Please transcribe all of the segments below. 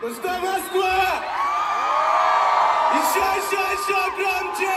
Ну что, Москва? Еще громче!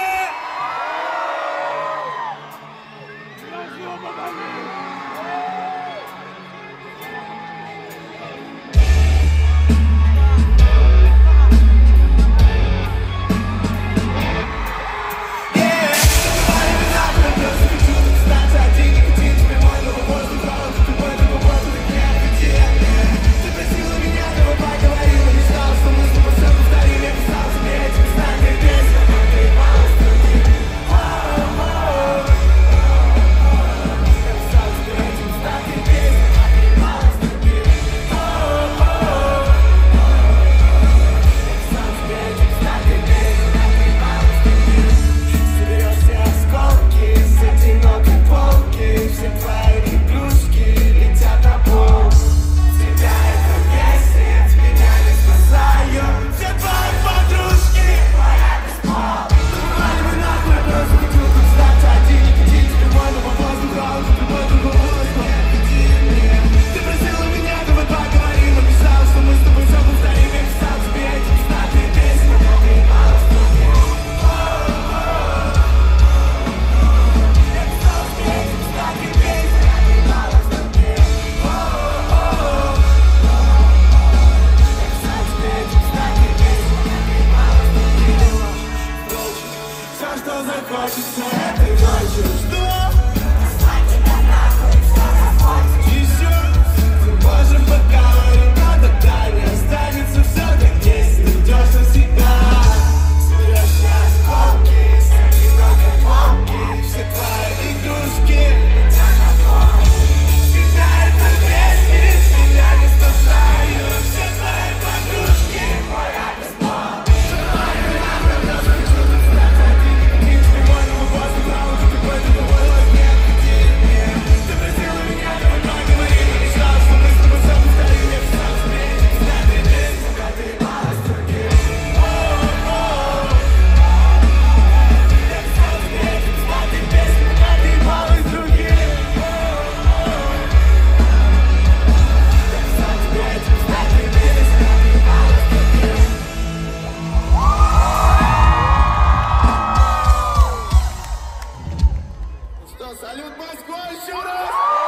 Салют, Москва, еще раз!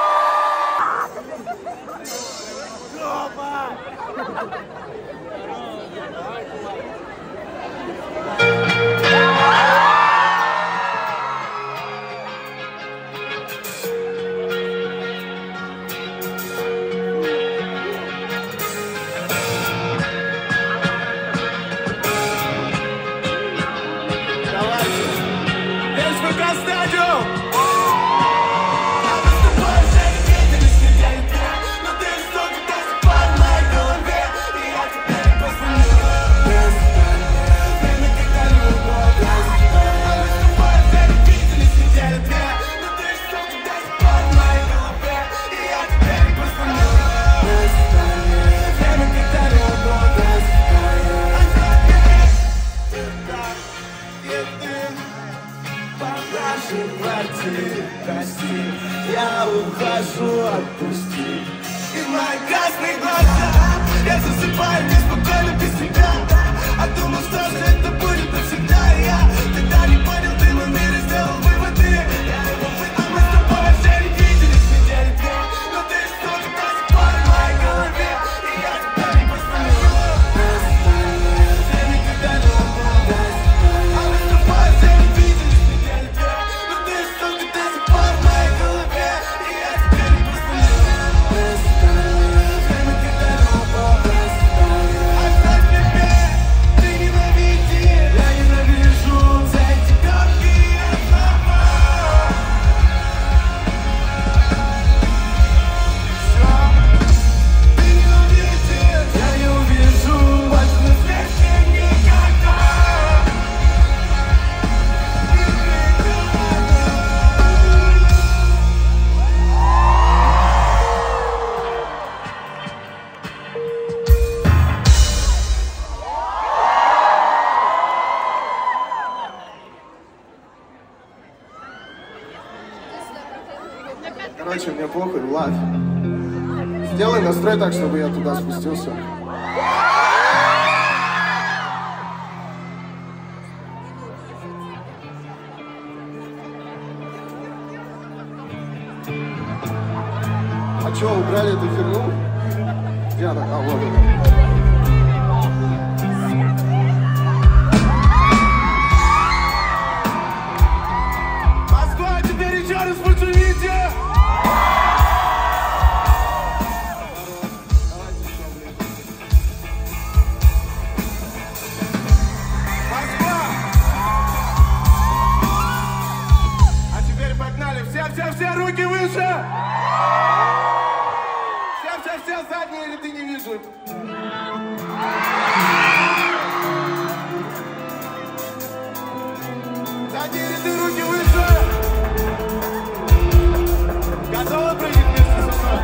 Прости, я ухожу, отпусти. И в мои красные глаза я засыпаю неспокойно без тебя. А думал, что же это будет навсегда. Я тогда не понял, ты в мире сделал выводы. А мы с тобой уже не виделись недели две. Но ты что-то до сих пор в моей голове. И я тебя не позвоню. Я никогда не умру. А мы с тобой уже не виделись недели две. Но ты что-то до сих пор в моей голове. И я тебя не позвоню. Я никогда не умру. Оставь меня, ты ненавиди. Я ненавижу за эти короткие слова. Ты ненавидишь, я не увижу больше на свете никогда. Короче, мне похуй, Влад. Сделай настрой так, чтобы я туда спустился. Че, убрали эту херню? Где она? А, вот она. Москва, теперь еще раз подшумите! Москва! А теперь погнали! Все руки выше! Все задние ряды не вижу. Задние ряды, руки выше. Готовы прыгать вместе со мной?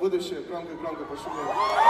будущее. Громко пошумим.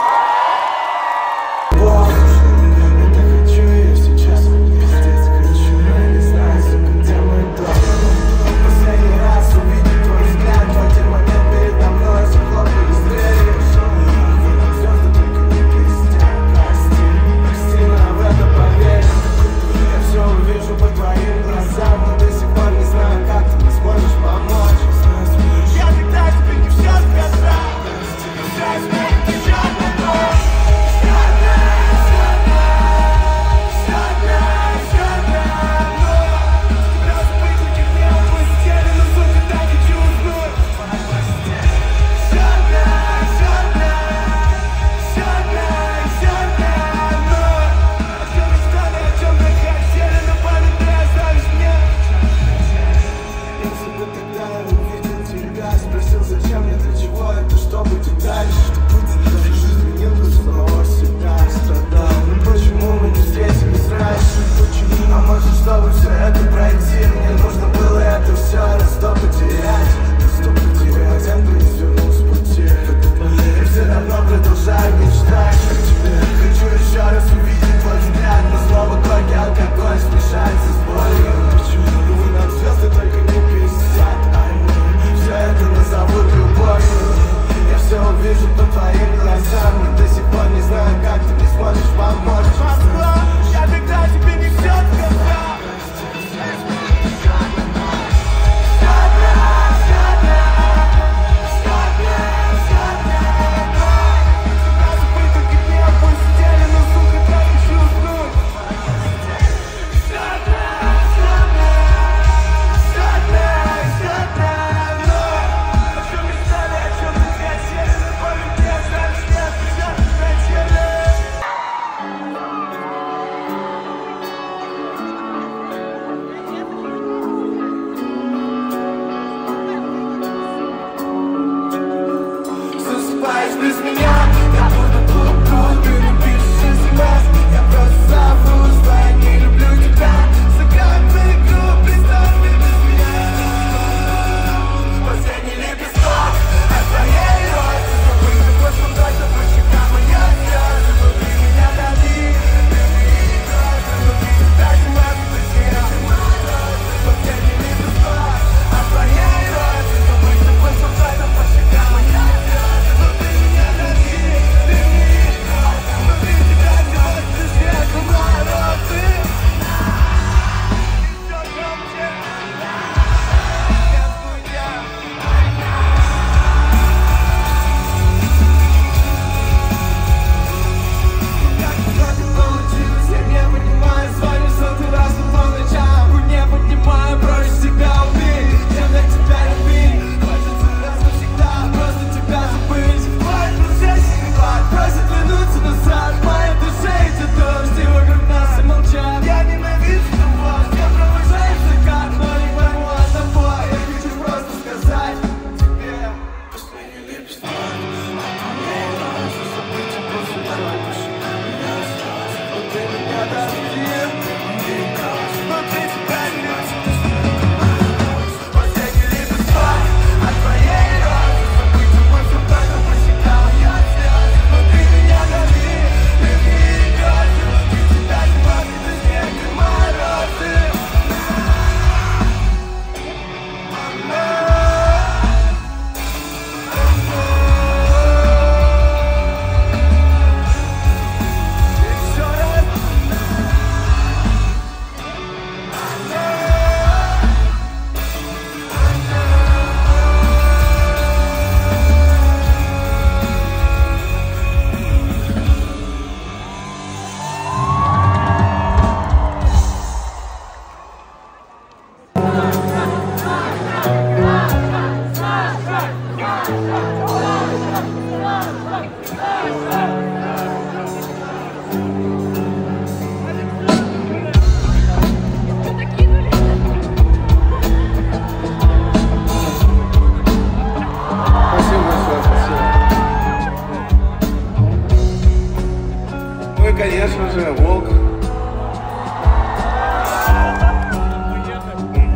конечно же, волк.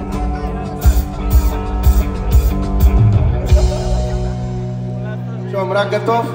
Все, враг готов?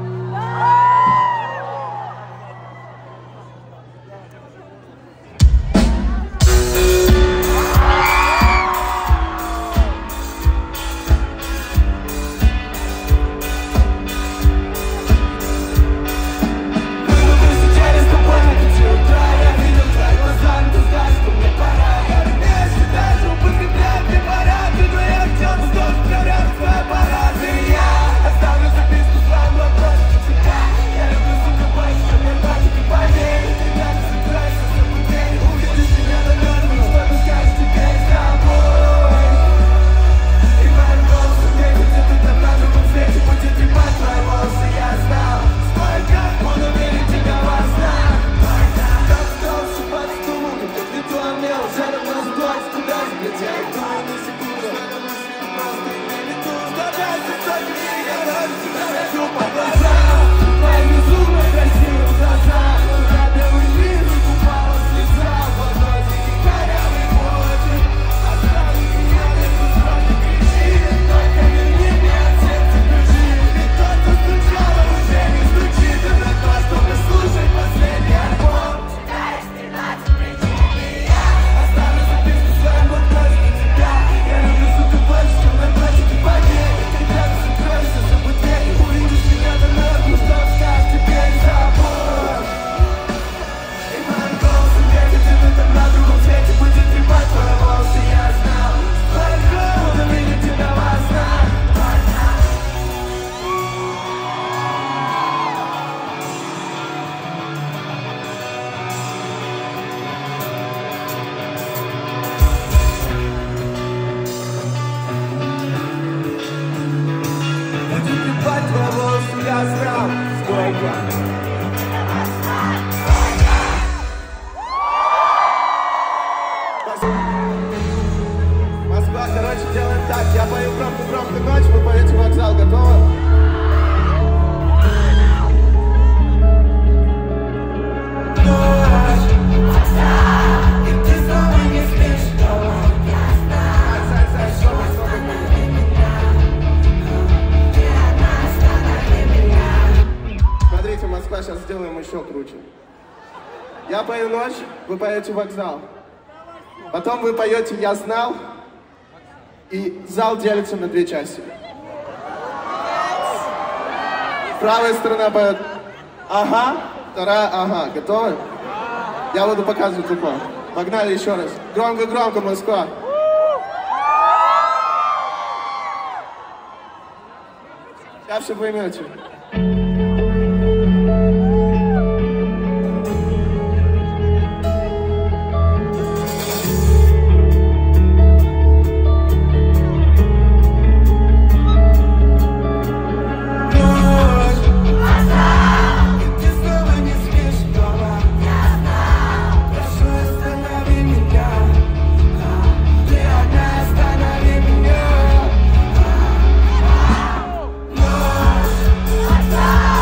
Москва, короче, делаем так. Я пою громко ночь, вы поете вокзал. Готовы? Смотрите, Москва, сейчас сделаем еще круче. Я пою ночь, вы поете вокзал. Потом вы поете «Я знал», и зал делится на две части. Правая сторона поет «Ага», вторая «Ага». Готовы? Я буду показывать рукой. Погнали еще раз. Громко, Москва. Сейчас все поймете. Stop!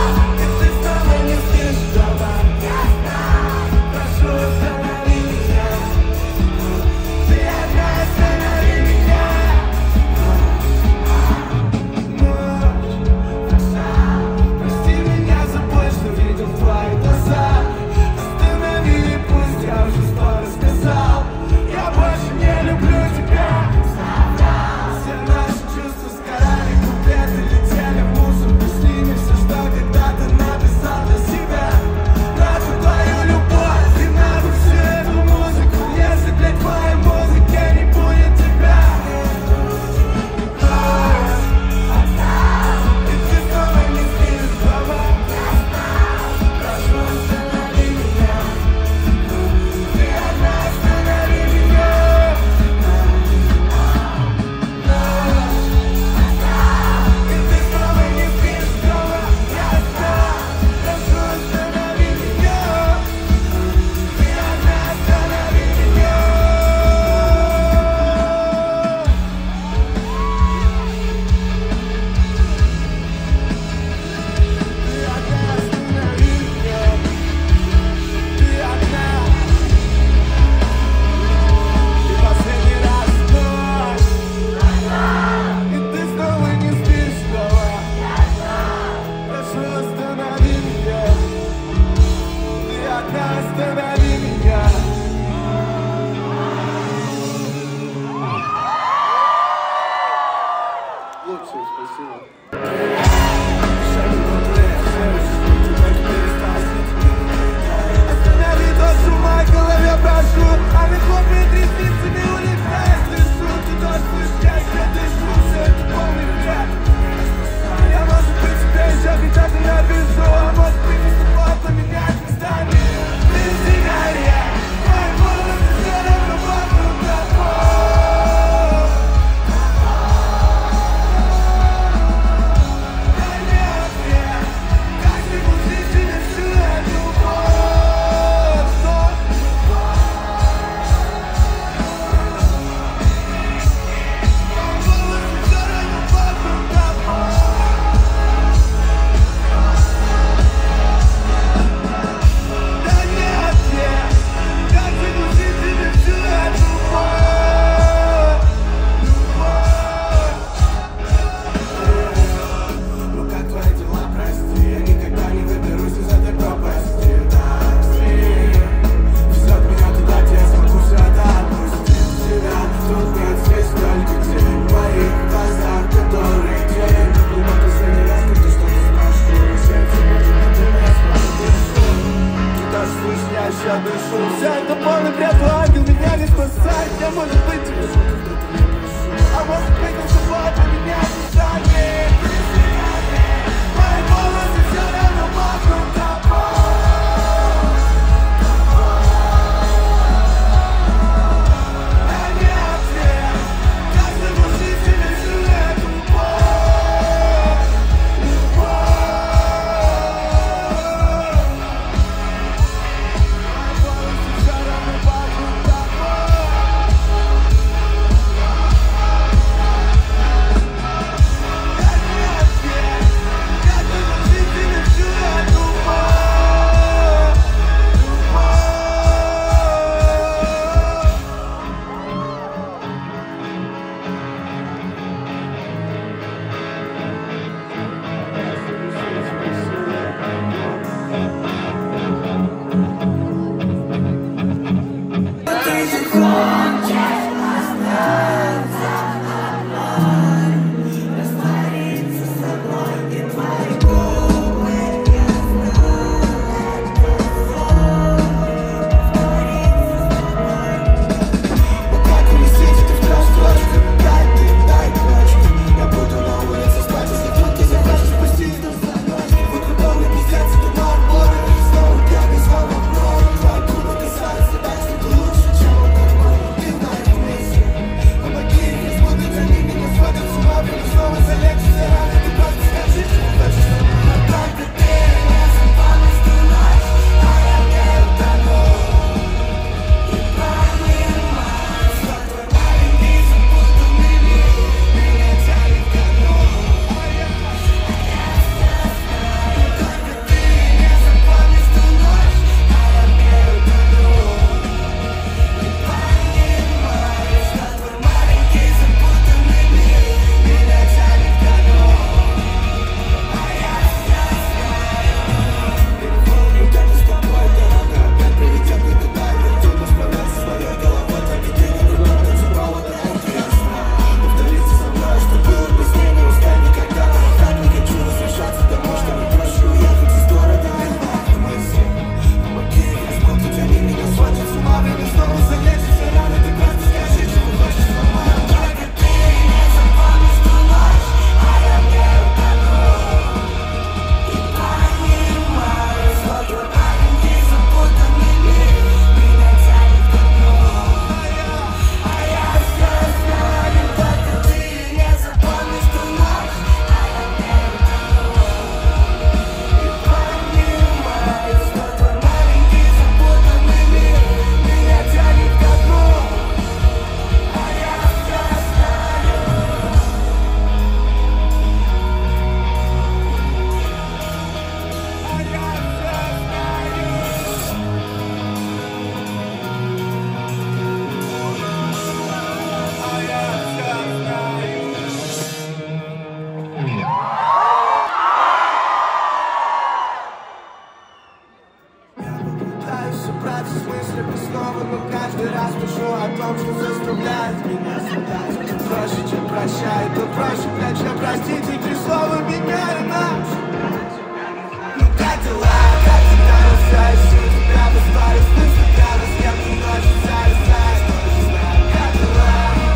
мысли бы снова, но каждый раз пишу о том, что заставляет меня страдать. Проще, чем прощает, то проще, чем простить, и три слова меняли нас. Ну как дела, как всегда бросаюсь, у тебя постараюсь, ты всегда с кем-то ночью зависаешь, тоже знаю, как дела.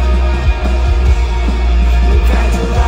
Ну как дела.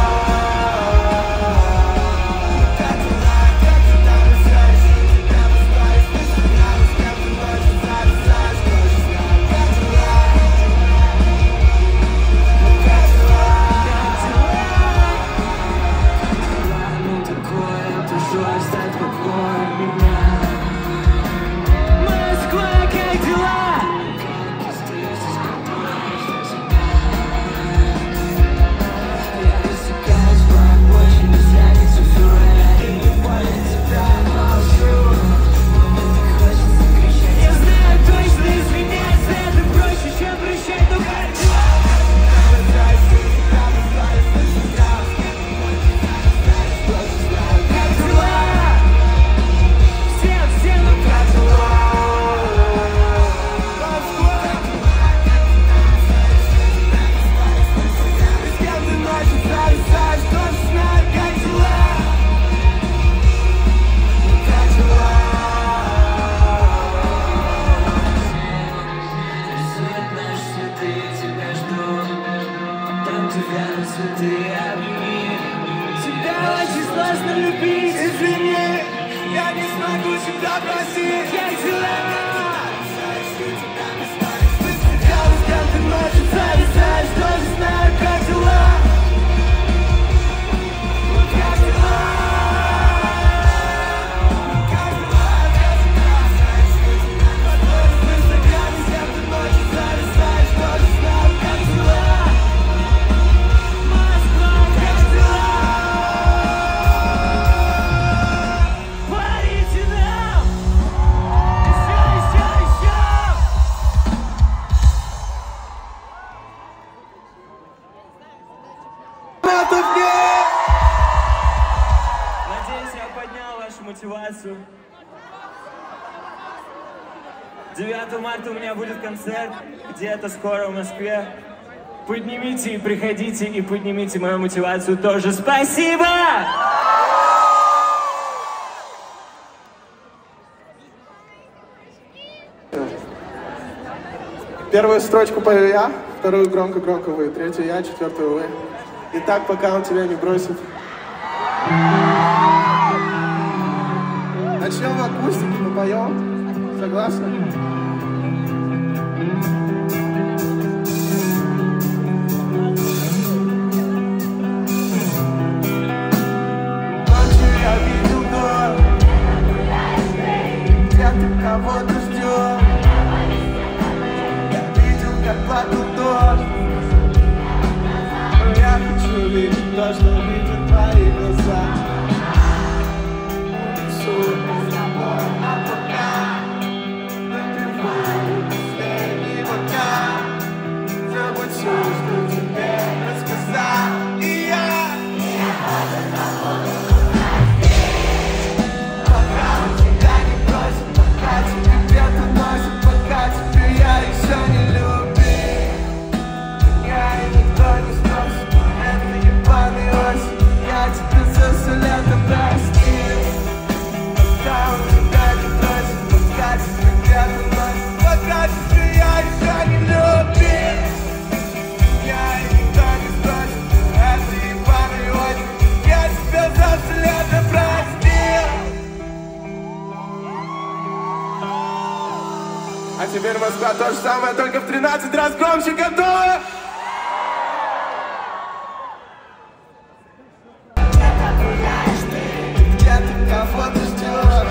Мотивацию. 9 марта у меня будет концерт где-то скоро в Москве. Поднимите и приходите, и поднимите мою мотивацию тоже. Спасибо! Первую строчку пою я, вторую громко-громко вы, третью я, четвертую вы. И так, пока он тебя не бросит. Начнем в акустике, мы поем. Согласны? Ночью я видел дом, где ты кого-то ждешь. Я видел, как падал дождь, но я хочу видеть то, что видят твои глаза. А теперь Москва то же самое, только в 13 раз громче. Готовы? Где ты кого-то ждешь?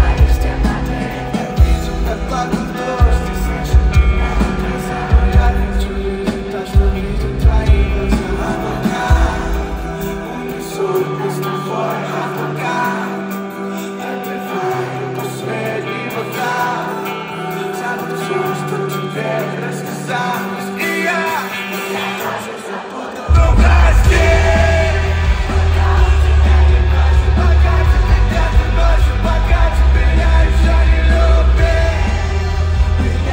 Я вижу, как падает дождь, и слышу, я хочу видеть то, что видят твои глаза. Унесут песню твой облака, отбиваю последний вокал. Все, что тебе рассказалось, и я тоже забуду, но прости. Пока тебе где-то ночью, пока тебе я еще не любил.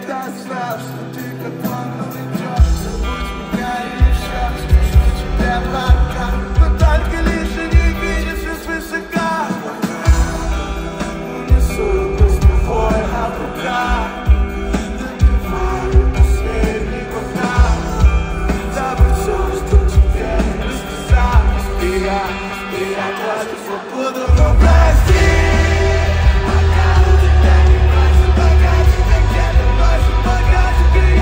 всегда знал, что ты как волну идешь. Забудь меня или все, скажу тебе пока. Но только лишь не видишь свысока. Унесу с тобой облака. Добиваю последний бокал. Забудь все, что тебе рассказал. И я тоже забуду, но прости. Пока у тебя не бросит, пока тебя где-то бросит, пока тебе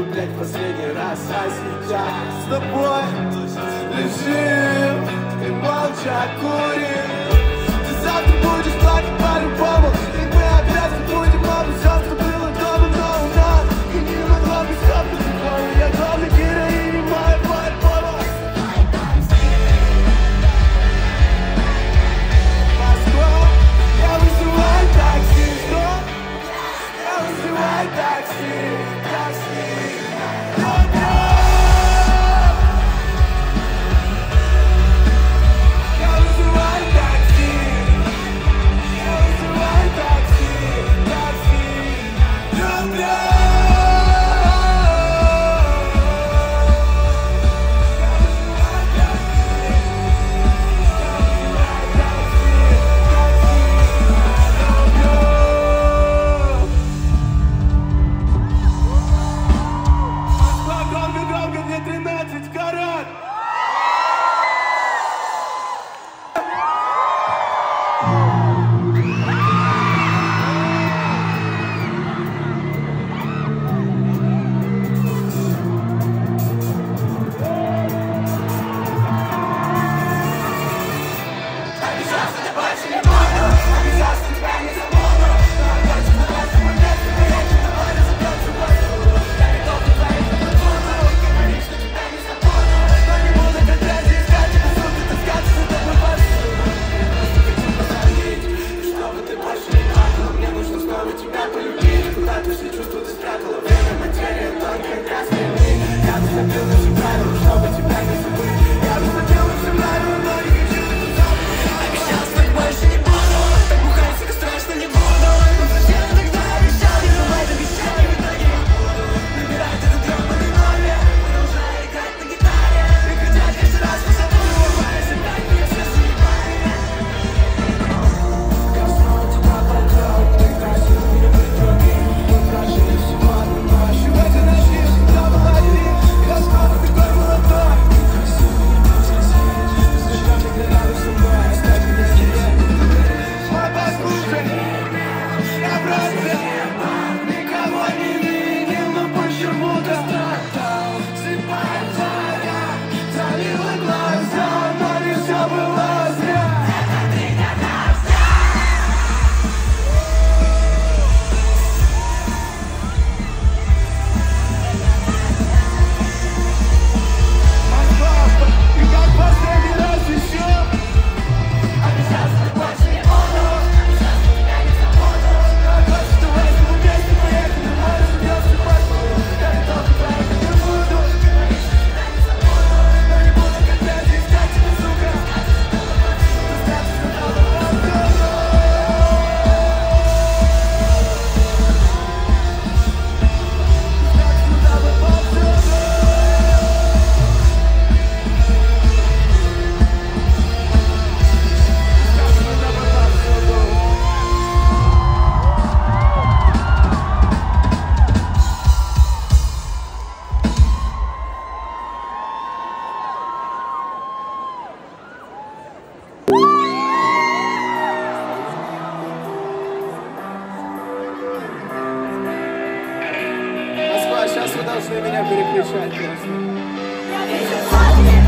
блядь, последний раз. А сейчас с тобой лежим и молча курим. Ты завтра будешь плакать по-любому, и мы опять забудем обо всем, что было дома, но у нас и не могло быть все по-другому. Я главный героинь, моя по-любому. Москва, я вызываю такси, что? Я вызываю такси, такси. Я вызываю такси, я вызываю такси, такси. Люблю. Москва, громко-громко, мне 13 карат. Москва, сейчас вы должны меня переключать просто.